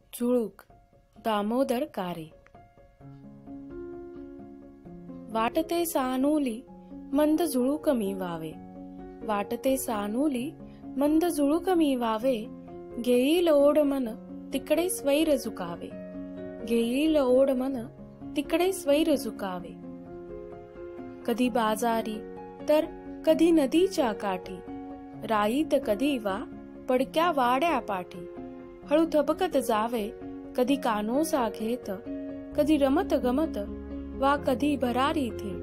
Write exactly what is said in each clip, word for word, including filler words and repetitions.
झुळूक दामोदर कारे। वाटते सानुली मंद झुळूक मी वावे, वाटते सानुली मंद झुळूक मी वावे, घेईल ओढ मन तिकडे स्वैर झुकावे, घेईल ओढ मन तिकडे स्वैर झुकावे। कधी बाजारी तर कधी नदीच्या काठी, राईत कधी वा पडक्या वाड्या पाठी, हळू थबकत जावे कधी कानोसा घेत, कधी रमत गमत वा कधी भरारी थेट।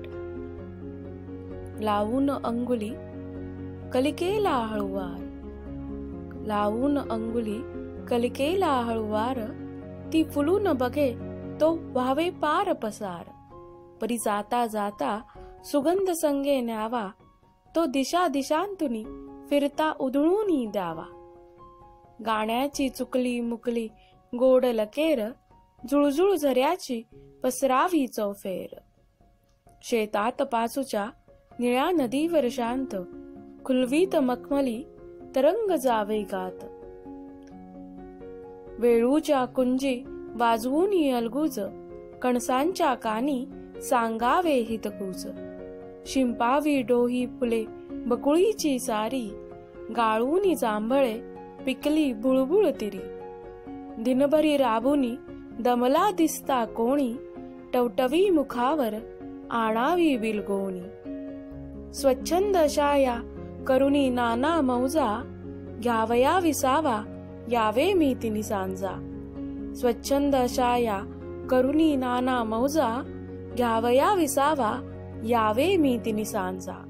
लावून अंगुली कलिकेला हळुवार, लावून अंगुली कलिकेला हळुवार, ती फुलून बघे तो व्हावे पार पसार। परी जाता जाता सुगंध संगे न्यावा, तो दिशा दिशांतुनी फिरता उधळूनी द्यावा। गाण्याची चुकली मुकली गोड लकेर, जुळजुळ झऱ्याची पसरावी चौफेर। शेतात पासूच्या निळ्या नदीवर शांत, खुलवीत मखमली तरंग जावे गात। वेळूच्या कुंजी वाजवूनी अलगूज, कणसांच्या कानी सांगावे हितगुज। शिंपावी डोही फुले बकुळीची सारी, गाळूनी जांभळे पिकली बुळबुळ तिरी। दिनभरी राबुनी दमला दिसता कोणी, टवटवी मुखावर आणावी बिलगोणी। स्वच्छंद शाया करुणी नाना मौजा, घ्यावया विसावा यावे मी तिनी सांजा। स्वच्छंद शाया करुणी नाना मौजा, घ्यावया विसावा यावे मी तिनी सांजा।